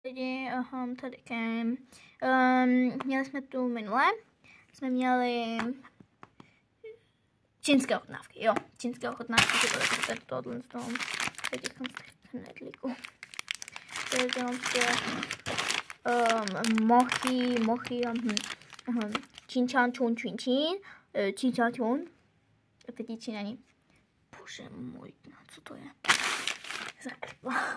Tady kem. Měli jsme tu minule, jsme měli čínské ochutnávky, jo, čínské ochutnávky, to bylo tady tohle z toho, teď jsem z knedlíku. Tady mám mochi, čínčán, čun, čínčín, čínčán, čun, teď čínaní. Bože můj, co to je? Zakrpla.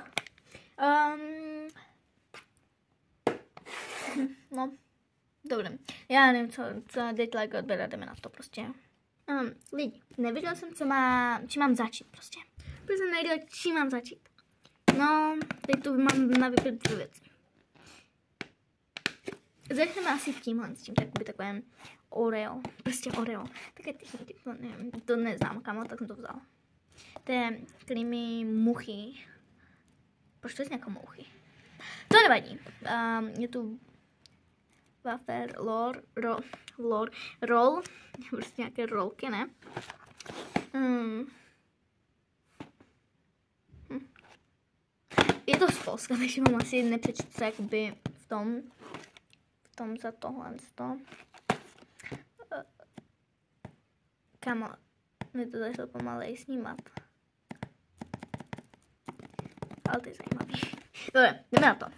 No, dobré. Já nevím, co teď like odběrat, jdeme na to prostě. Lidi, nevěděla jsem, čím mám začít prostě. Protože jsem nevěděla, čím mám začít. No, teď tu mám na výběr 2 věci. Začneme asi tímhle, s tím takovým Oreo. Prostě Oreo. Také techniky, to neznám, kamo, tak jsem to vzala. To je creamy muchy. Proč to je nějaká muchy? To nevadí. Je tu wafer roll, prostě nějaké rolky, ne? Je to z Polska, takže mám asi nepřečít se jakoby v tom za tohle. Kamo, mi to začalo pomalej snímat. Ale to je zajímavý. Dobře, jdeme na to.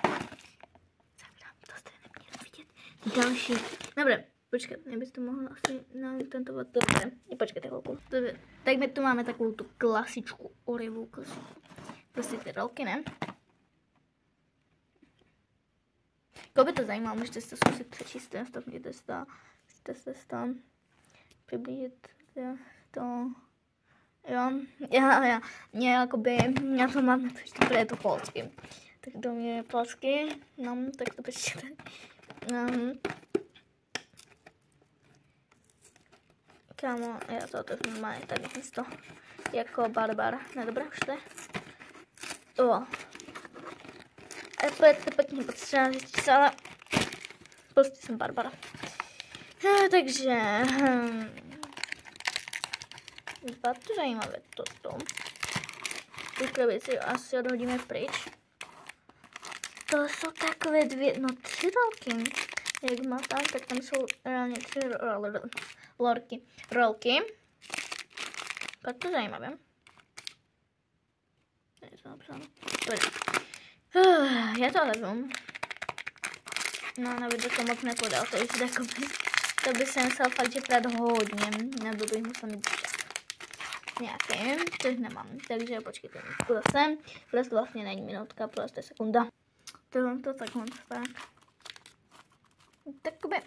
To jste neměli vidět. Další. Dobré, počkat, nebys to mohla asi nalintentovat. Dobře, počkejte chvilku. Tak my tu máme takovou tu klasičku, Oreo klasičku. Prostě ty rolky, ne? Koho by to zajímalo, můžete se to zkusit přečíst, můžete se to přiblížit to. Jo, já to mám například, protože je to polsky. Tak to mě je polsky, no, tak to přečtěte. Kámo, já to otevřu normálně tady místo. Jako Barbara, ne dobré, už to je. A to pěkně potřeba říct, ale prostě jsem Barbara. Takže vypadá to zajímavé toto. Ty krabici asi odhodíme pryč. To jsou takové 3 rolky. Jak má tam, tak tam jsou reálně 3 rolky. Vypadá to zajímavé. Je to napsáno. Já to vezmu. No, na video to moc nepodal, to je takový. To by se musel fakt žeprat hodně, nebo bych musel mít nějaký, což nemám. Takže počkejte, zase. Prostě vlastně není minutka, prostě sekunda. Tohle to takhle tak. Takové.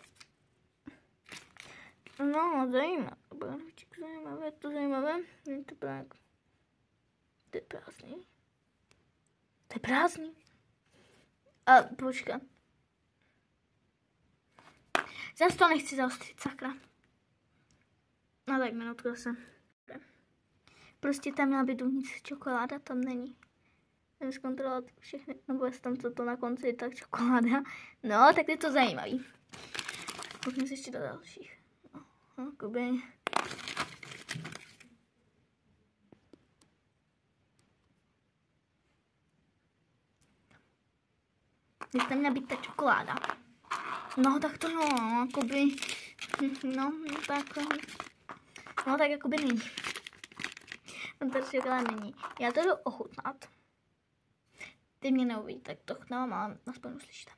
No, zajímavé. Zajímavé. Je to tak. To je prázdný. To je prázdný. A počkat. Zase to nechci zaostřit, sakra. No tak minutku zase. Prostě tam měla být uvnitř čokoláda, tam není. Můžu zkontrolovat všechny, nebo jestli tam co to na konci je tak čokoláda. No, tak je to zajímavý. Pojďme se ještě do dalších. No, jakoby. Jestli tam měla být ta čokoláda. No, tak to no, jakoby. No, tak jakoby není. No, tady čokoláda není. Já to jdu ochutnat. Ty mě neuvidíte, tak to chutnám, ale aspoň uslyšíte.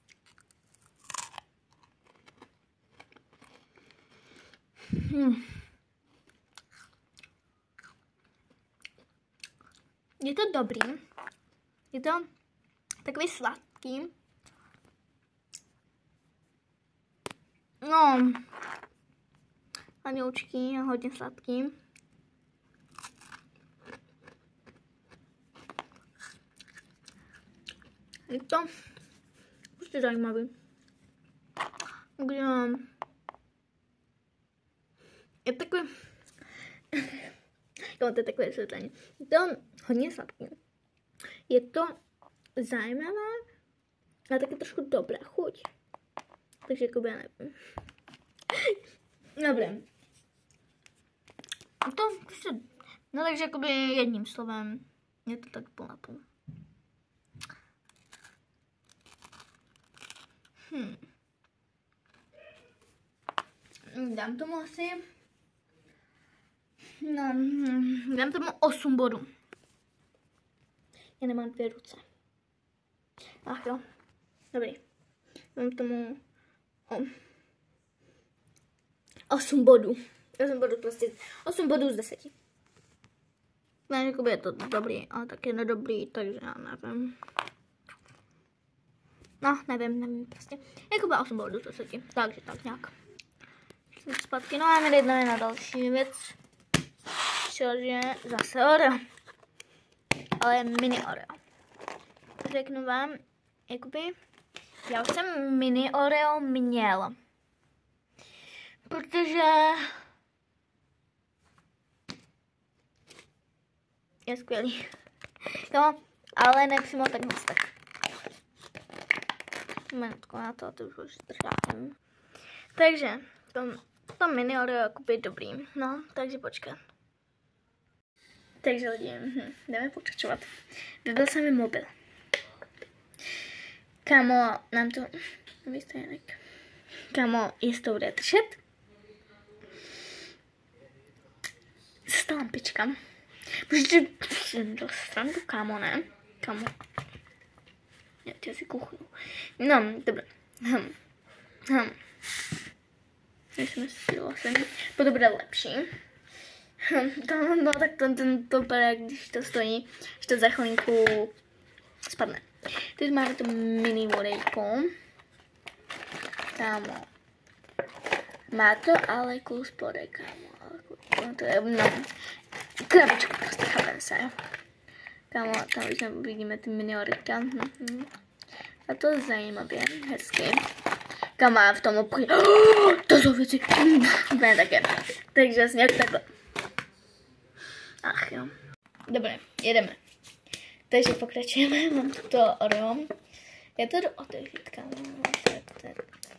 Je to dobrý. Je to takový sladký. No, hladoučký a hodně sladký. Je to prostě zajímavý. Je takový, to je takové vysvětlení. Je to hodně sladký. Je to zajímavé, ale taky trošku dobrá chuť. Takže jakoby já nevím. Dobré. To prostě, no takže jakoby jedním slovem je to tak půl na půl. Dám tomu asi... No, dám tomu 8 bodů. Já nemám 2 ruce. Ach jo, dobrý. Dám tomu 8 bodů. 8 bodů prostě. 8 bodů z 10. Ne, jakoby je to dobrý, ale taky nedobrý, takže já nevím. No, nevím prostě. Jakoby 8 bodů z 10. Takže tak nějak. Zpátky, no a jdeme na další věc. Což je zase Oreo. Ale mini Oreo. Řeknu vám, jakoby, já už jsem mini Oreo měl. Protože je skvělý. No, ale nepřímo tak moc tak. Minutku na to už zdržím. Takže, to mini Oreo je jakoby dobrý. No, takže počkat. Takže lidi, jdeme pokračovat. Vybil jsem mi mobil. Kámo, nám to... Výstojnek. Kámo, jestli to bude držet. Zase lampička. Můžete do stranu, kámo, ne? Kámo. Já tě si kuchnu. No, dobré. Jsme si vlastně. To bude lepší. No tak to bude, když to stojí, že to za chvilinku spadne. Teď máme to mini vodejko. Kámo. Má to ale kus spodek, kámo. To je, no, krabičku prostě, chápem se. Kámo, tam už vidíme ty mini orejka. A to je zajímavě, hezky. Kámo, v tom obchodě. To jsou věci. Ne, také. Takže vlastně jak takhle. Ach jo. Dobré, jedeme. Takže pokračujeme, mám tuto Oreo. Já to jdu otevřít, kámo. Tak.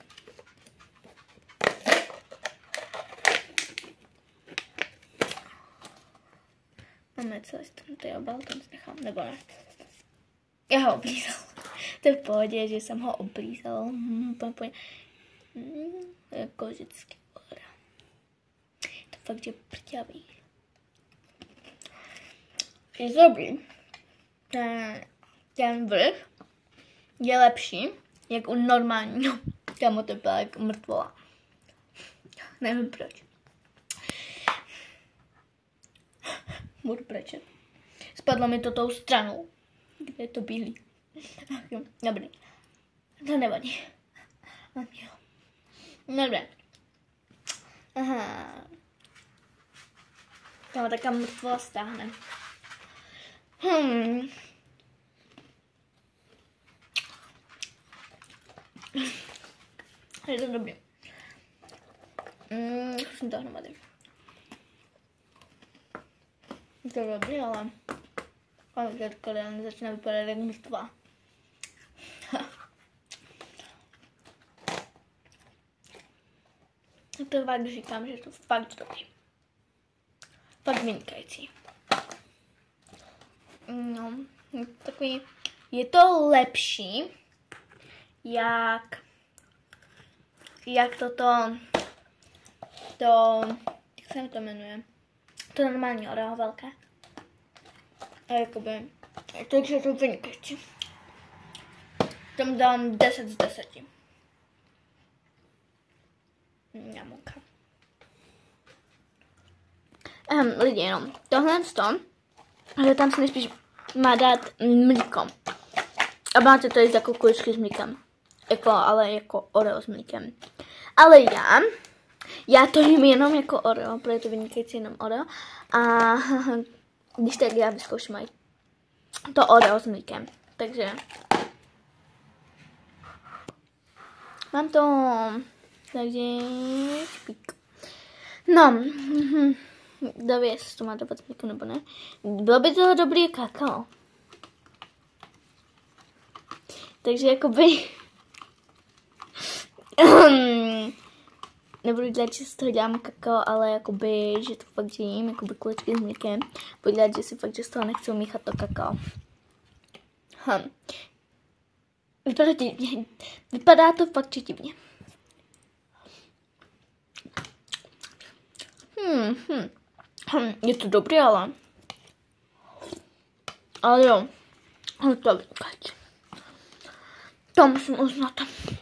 Máme celý ten obal, ten nechám, nebo ne. Já ho oblízal. To je v pohodě, že jsem ho oblízal. Jako vždycky Oreo. To fakt je prťavý. Je dobrý. Ten vrch je lepší, jak u normálního. Kámo, to byla jak mrtvola. Nevím proč. Budu brečet. Spadlo mi to tou stranou, kde je to bílý. Dobrý. To nevadí. Dobré. Aha. Kámo, taká mrtvola stáhne. Je to dobrý. Zkusím to hromady. Je to dobrý, ale když začíná vypadat jak mrtvá. To fakt říkám, že je to fakt dobrý. Fakt vynikající. No, takový, je to lepší, jak jak se mi to jmenuje, to normální Oreo velké. A jakoby, takže je to vynikající. Tam dám 10 z 10. Jamonka. Lidi, jenom tohle ale tam se nejspíš má dát mlíko. A máte to jíst jako kuličky s mlíkem. Ale jako Oreo s mlíkem. Ale já to jím jenom jako Oreo, protože je to vynikající jenom Oreo. A když tak já vyzkouším aj to Oreo s mlíkem. Takže mám to. Takže špík. No. Davě, jestli to má dobat mlíko nebo ne. Bylo by to dobrý kakao. Takže jakoby nebudu dělat, že z toho dělám kakao, ale jakoby, že to fakt jím, jakoby kulečky s mlíkem. Budu dělat, že si fakt, že z toho nechci míchat to kakao. Vypadá to fakt divně. Je to dobrý, ale jo, to vynikající. To musím uznat.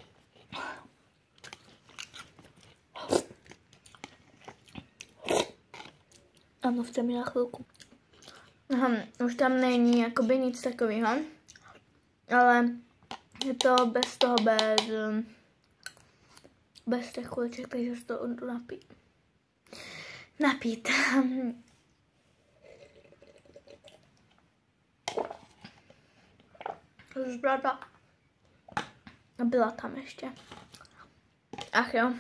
Ano, v mi na chvilku. Už tam není jakoby nic takového, ale je to bez toho, bez těch kuleček, takže se to jdu napít. Zbrada. Byla tam ještě. Ach jo.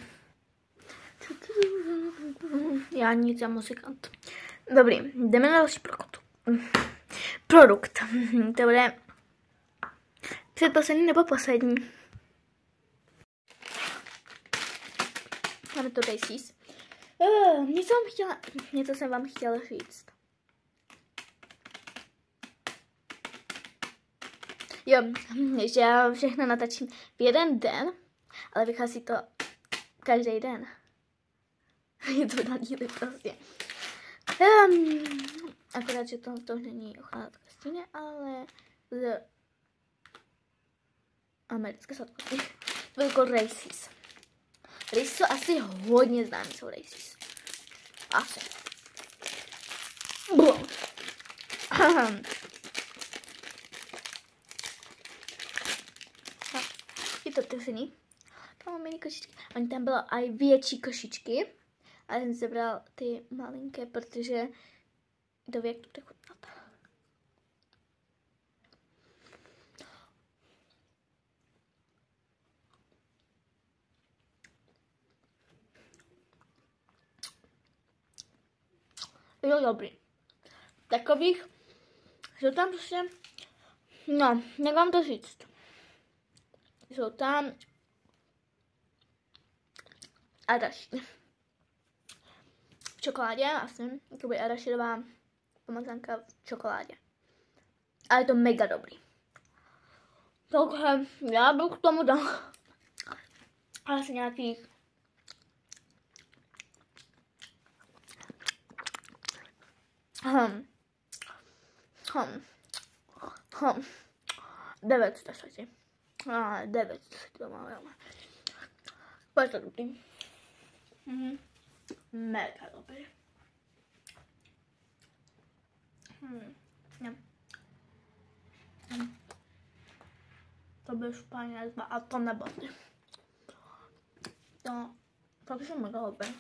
Já nic, já muzikant. Dobrý, jdeme na další produkt. To bude předposlední nebo poslední. Máme to Reese's. Něco jsem vám chtěla říct. Jo, že já všechno natačím v jeden den, ale vychází to každý den. Je to na díly prostě. Akorát, že to není ochládatka stíně, ale z americké sladkosti. To je jako Reese's. Reese's jsou asi hodně známý, jsou Reese's. Asi. Je to otevřený. Tam mám mini košičky. Oni tam bylo i větší košičky. A jsem sebral ty malinké, protože to ví, jak to bude chutnat. Jo, dobrý. Takových, jsou tam prostě, no, jak vám to říct. Jsou tam araši. V čokoládě, asi, jakoby arašidová pomazánka v čokoládě. Ale je to mega dobrý. Takže já bych k tomu dal asi nějakých 9 z 10. 9 z 10 to máme. Bude to dobrý. Mega dobrý. To by Španěl nezba, a to nebaví. To fakt je mega dobrý.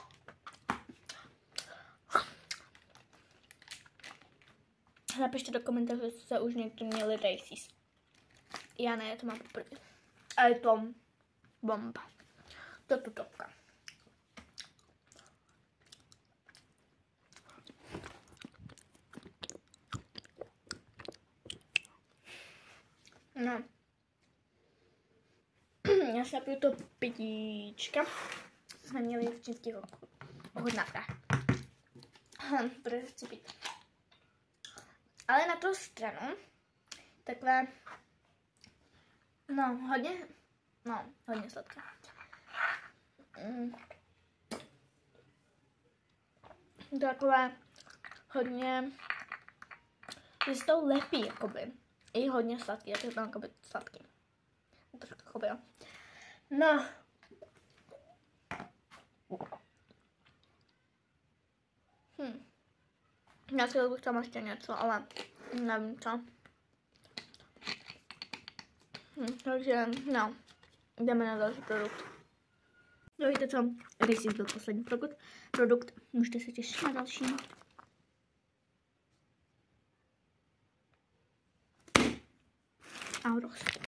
Napište do komentářů, jestli jste už někdy měli Reese's. Já ne, já to mám poprvé. A je to bomba. To je tutovka. No. Já si napiju to pitíčka. Jsme měli v čínských ochutnávkách. Protože chci pít. Ale na tu stranu takhle, hodně sladké. Takové hodně, že se to lepí, jakoby. I hodně sladký, já to tam jakoby sladký. Tak jakoby, jo. No. Já si bych tam ještě něco, ale nevím co. Takže, no, jdeme na další produkt. No víte co, Reese's byl poslední produkt. Můžete se těšit na další. Auros.